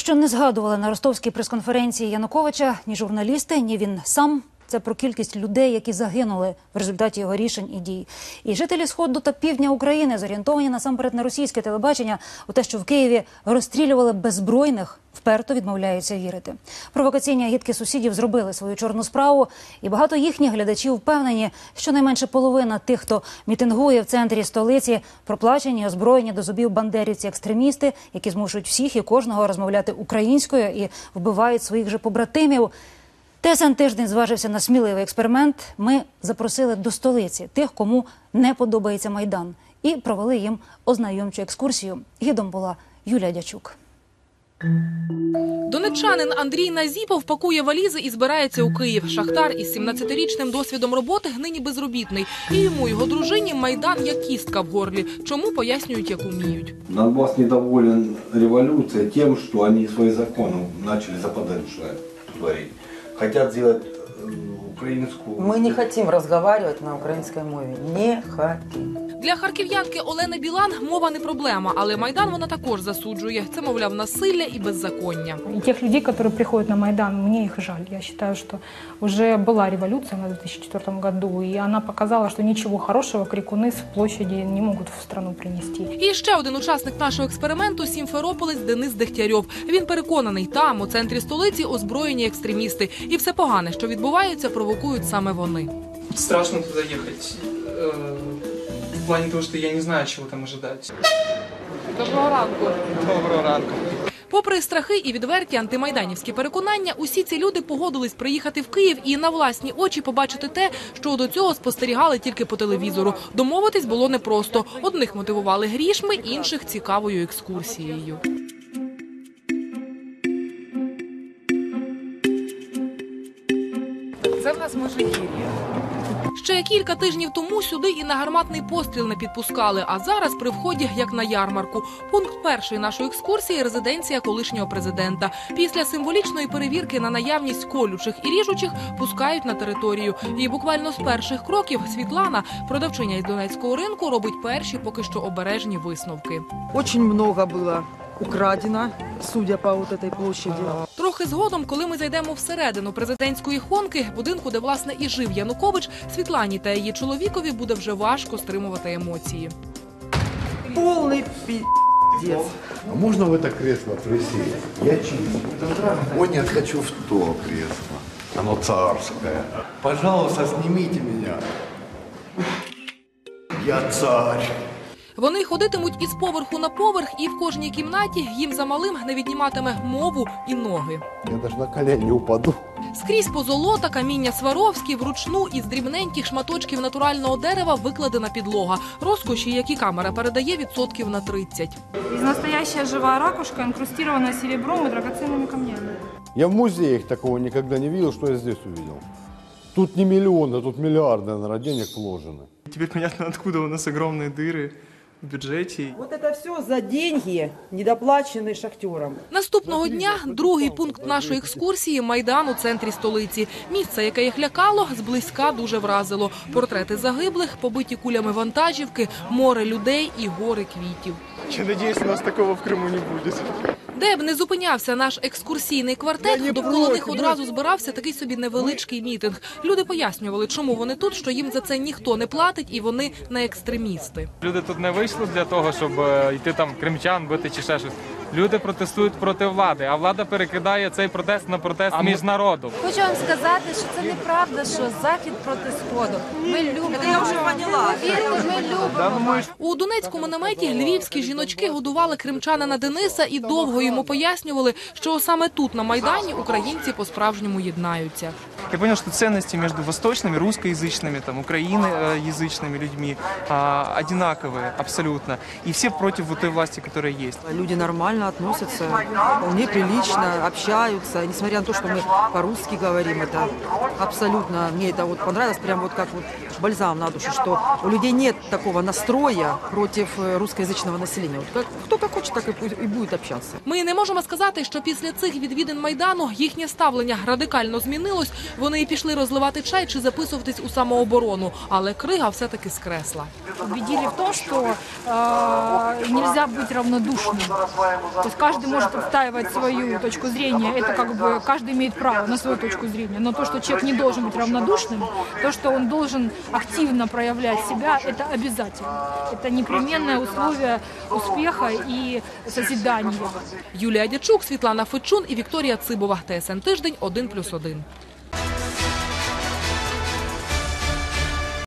що не згадували на ростовській прес-конференції Януковича ні журналісти, ні він сам. Це про кількість людей, які загинули в результаті його рішень і дій. І жителі Сходу та Півдня України зорієнтовані насамперед на російське телебачення у те, що в Києві розстрілювали беззбройних, вперто відмовляються вірити. Провокаційні агітки сусідів зробили свою чорну справу, і багато їхніх глядачів впевнені, що найменше половина тих, хто мітингує в центрі столиці, проплачені, озброєні до зубів бандерівці-екстремісти, які змушують всіх і кожного розмовляти українською і вбивають своїх же побратимів. ТСН «Тиждень» зважився на сміливий експеримент. Ми запросили до столиці тих, кому не подобається Майдан, і провели їм ознайомчу екскурсію. Гідом була Юлія Дячук. Донеччанин Андрій Назіпов пакує валізи і збирається у Київ. Шахтар із 17-річним досвідом роботи нині безробітний. І йому, його дружині, Майдан як кістка в горлі. Чому, пояснюють, як уміють. Донбас недоволен революцией тем, что они свои законы начали западеншие творить. Хотят сделать украинскую... Мы не хотим разговаривать на украинской мове. Не хотим. Для харків'янки Олени Білан мова не проблема, але Майдан вона також засуджує. Це, мовляв, насилля і беззаконня. И тех людей, которые приходят на Майдан, мне их жаль. Я считаю, что уже была революция в 2004 году, и она показала, что ничего хорошего крикуны с площади не могут в страну принести. І ще один учасник нашого експерименту – сімферополець Денис Дегтярьов. Він переконаний, там, у центрі столиці, озброєні екстремісти. І все погане, що відбувається, провокують саме вони. Страшно туда ехать. В плане того, что я не знаю, чего там ожидать. Доброго ранку. Доброго ранку. Попри страхи і відверті антимайданівські переконання, усі ці люди погодились приїхати в Київ і на власні очі побачити те, що до цього спостерігали тільки по телевізору. Домовитись було непросто. Одних мотивували грішми, інших – цікавою екскурсією. Це в нас Можигір'я. Ще кілька тижнів тому сюди і на гарматний постріл не підпускали, а зараз при вході, як на ярмарку. Пункт першої нашої екскурсії – резиденція колишнього президента. Після символічної перевірки на наявність колючих і ріжучих пускають на територію. І буквально з перших кроків Світлана, продавчиня із Донецького ринку, робить перші поки що обережні висновки. Очень много было украдено, судя по вот этой площади. Трохи згодом, коли ми зайдемо всередину президентської хонки, будинку, де, власне, і жив Янукович, Світлані та її чоловікові буде вже важко стримувати емоції. Полный пиздец. А можно в это кресло присесть? Я чист. Ой, нет, хочу в то кресло. Оно царское. Пожалуйста, снимите меня. Я царь. Вони ходитимуть із поверху на поверх, і в кожній кімнаті їм замалим не відніматиме мову і ноги. Я даже на колени упаду. Скрізь позолота, каміння Сваровські, вручну із дрібненьких шматочків натурального дерева викладена підлога. Розкоші, які камера передає, відсотків на 30. Из настоящая живая ракушка, инкрустирована серебром и драгоценными камнями. Я в музеях такого никогда не видел, что я здесь увидел. Тут не миллионы, тут миллиарды, наверное, денег вложены. Теперь понятно, откуда у нас огромные дыры в бюджете. Вот это все за деньги, недоплаченные шахтерам. Наступного дня другий пункт нашої екскурсії – Майдан у центрі столиці. Місце, яке їх лякало, зблизька дуже вразило. Портрети загиблих, побиті кулями вантажівки, море людей і гори квітів. Я надеюсь, у нас такого в Крыму не будет. Де б не зупинявся наш екскурсійний квартет, довкола них одразу збирався такий собі невеличкий мітинг. Люди пояснювали, чому вони тут, що їм за це ніхто не платить і вони не екстремісти. Люди тут не вийшли для того, щоб йти там кримчан бити чи ще щось. Люди протестують проти влади, а влада перекидає цей протест на протест між народом. Хочу вам сказати, що це неправда, що Захід проти Сходу. Ми любимо. Я вже поняла. Ми любимо. У Донецькому наметі львівські жіночки годували кримчанина Дениса і довго йому пояснювали, що саме тут, на Майдані, українці по-справжньому єднаються. Я понял, что ценности между восточными, русскоязычными, там, украиноязычными людьми одинаковые абсолютно. И все против вот той власти, которая есть. Люди нормально относятся, вполне прилично общаются. Несмотря на то, что мы по-русски говорим, это абсолютно, мне это вот понравилось, прям вот как вот бальзам на душу, что у людей нет такого настроя против русскоязычного населения. Вот кто как хочет, так и будет общаться. Ми не можемо сказати, що після цих відвідин Майдану їхнє ставлення радикально змінилось. Вони і пішли розливати чай чи записуватись у самооборону. Але крига все-таки скресла. Убедили в том, что нельзя быть равнодушным. То есть каждый может отстаивать свою точку зрения, это как бы каждый имеет право на свою точку зрения. Но то, что человек не должен быть равнодушным, то, что он должен активно проявлять себя, это обязательно. Это непременное условие успеха и созидания. Юлія Дячук, Світлана Федчун і Вікторія Цибова. ТСН Тиждень 1+1.